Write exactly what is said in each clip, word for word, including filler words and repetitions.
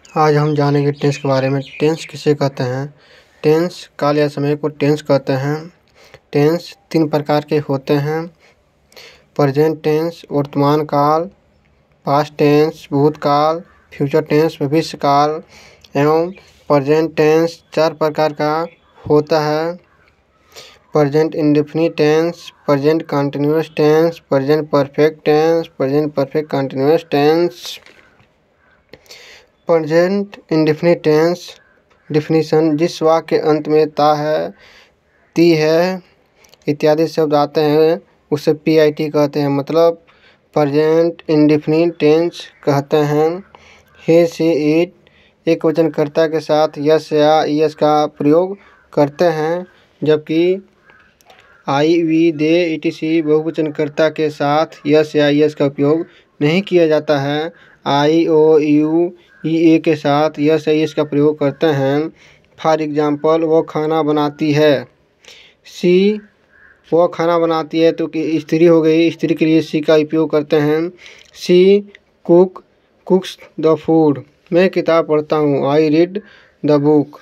आज हम जानेंगे टेंस के बारे में। टेंस किसे कहते हैं? टेंस काल या समय को टेंस कहते हैं। टेंस तीन प्रकार के होते हैं: प्रेजेंट टेंस वर्तमान काल, पास्ट टेंस भूतकाल, फ्यूचर टेंस भविष्य काल। एवं प्रेजेंट टेंस चार प्रकार का होता है: present indefinite tense, present continuous tense, present perfect tense, present perfect continuous tense. Present indefinite tense definition: जिस वाक्य के अंत में ता है, ती है इत्यादि शब्द आते हैं उसे पी आई टी कहते हैं, मतलब प्रेजेंट इंडेफिनिट टेंस कहते हैं। ही सी इट एक वचनकर्ता के साथ यस या यस का प्रयोग करते हैं, जबकि आई वी दे इटीसी बहुवचनकर्ता के साथ यस या यस का उपयोग नहीं किया जाता है। आई ओ यू ई ए के साथ यस या यस का प्रयोग करते हैं। फॉर एग्जाम्पल, वो खाना बनाती है। सी वो खाना बनाती है तो कि स्त्री हो गई, स्त्री के लिए सी का उपयोग करते हैं। She cook cooks the food. मैं किताब पढ़ता हूँ। I read the book.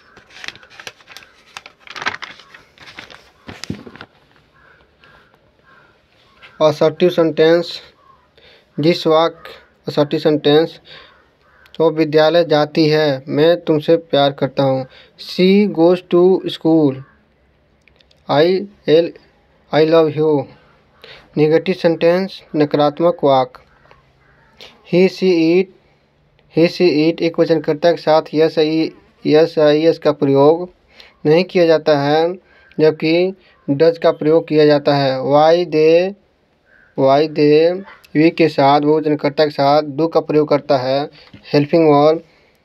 Assertive sentence: जिस वाक्य असर्टिव सेंटेंस: वो विद्यालय जाती है, मैं तुमसे प्यार करता हूँ। She goes to school. I L I love you. Negative sentence नकारात्मक वाक्य: ही she it he she it एक वचनकर्ता के साथ यस यस आई एस का प्रयोग नहीं किया जाता है, जबकि डज का प्रयोग किया जाता है। Why they why they we के साथ बहुवचनकर्ता के साथ डू का प्रयोग करता है। Helping verb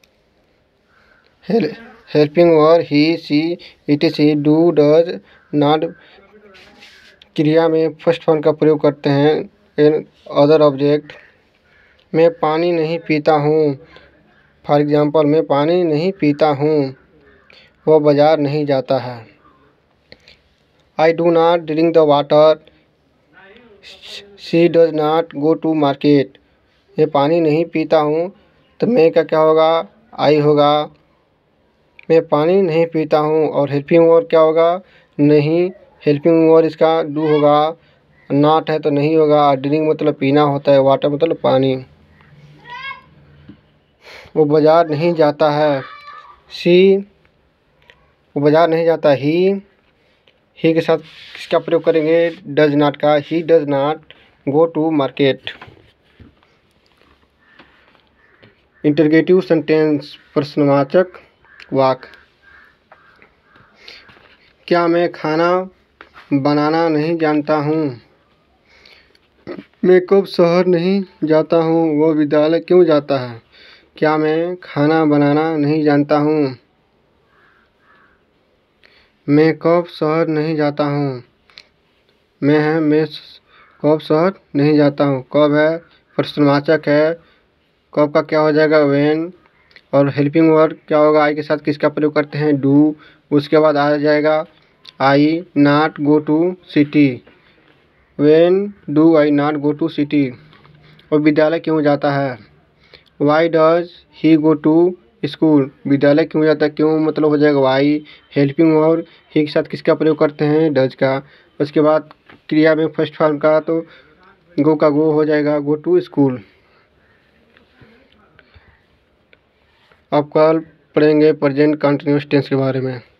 helping verb he she it she do does not क्रिया में फर्स्ट फॉर्म का प्रयोग करते हैं। इन अदर ऑब्जेक्ट: मैं पानी नहीं पीता हूँ। फॉर एग्जाम्पल, मैं पानी नहीं पीता हूँ। वह बाजार नहीं जाता है। I do not drink the water. She does not go to market. मैं पानी नहीं पीता हूँ तो मैं का क्या होगा? आई होगा। मैं पानी नहीं पीता हूँ। और हेल्पिंग वर्ब क्या होगा? नहीं। हेल्पिंग वर्ब इसका डू होगा। नॉट है तो नहीं होगा। ड्रिंक मतलब पीना होता है, वाटर मतलब पानी। वो बाजार नहीं जाता है। सी वो बाजार नहीं जाता। ही ही के साथ किसका प्रयोग करेंगे? डज नॉट का। He does not go to market. Interrogative sentence प्रश्नवाचक वाक्य: क्या मैं खाना बनाना नहीं जानता हूँ? मैं कब शहर नहीं जाता हूँ? वो विद्यालय क्यों जाता है? क्या मैं खाना बनाना नहीं जानता हूँ? मैं कब शहर नहीं जाता हूँ? मैं है मैं कब शहर नहीं जाता हूँ। कब है प्रश्नवाचक है। कब का क्या हो जाएगा? व्हेन। और हेल्पिंग वर्ब क्या होगा? आई के साथ किसका प्रयोग करते हैं? डू। उसके बाद आ जाएगा I not go to city. When do I not go to city. और विद्यालय क्यों जाता है? Why does he go to school. विद्यालय क्यों जाता है? क्यों मतलब हो जाएगा वाई। हेल्पिंग वर्ब ही के साथ किसका प्रयोग करते हैं? डज का। उसके बाद क्रिया में फर्स्ट फॉर्म का तो गो का गो हो जाएगा, गो टू स्कूल। अब कल पढ़ेंगे प्रेजेंट कंटिन्यूअस टेंस के बारे में।